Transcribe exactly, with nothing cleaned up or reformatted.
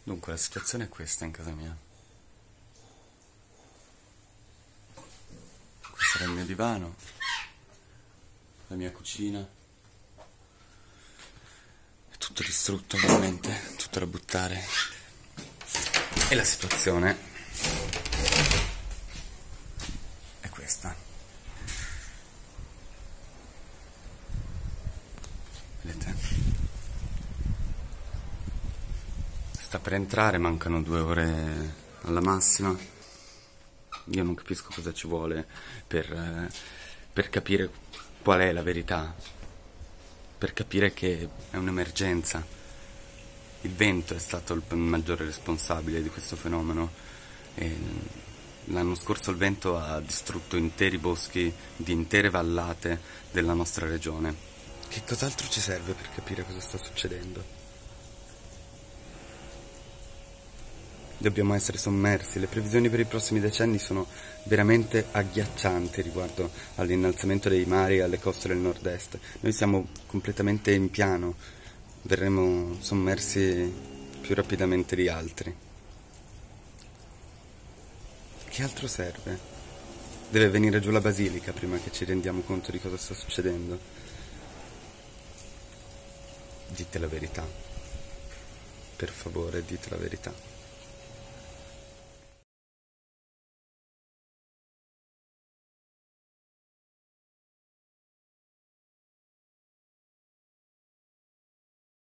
Dunque, la situazione è questa in casa mia. Questo era il mio divano, la mia cucina. È tutto distrutto, veramente, tutto da buttare. E la situazione è questa. Vedete? Sta per entrare, mancano due ore alla massima. Io non capisco cosa ci vuole per, eh, per capire qual è la verità, per capire che è un'emergenza. Il vento è stato il maggiore responsabile di questo fenomeno. E l'anno scorso il vento ha distrutto interi boschi di intere vallate della nostra regione. Che cos'altro ci serve per capire cosa sta succedendo? Dobbiamo essere sommersi. Le previsioni per i prossimi decenni sono veramente agghiaccianti riguardo all'innalzamento dei mari e alle coste del nord-est. Noi siamo completamente in piano, verremo sommersi più rapidamente di altri. Che altro serve? Deve venire giù la basilica prima che ci rendiamo conto di cosa sta succedendo. Dite la verità. Per favore, dite la verità.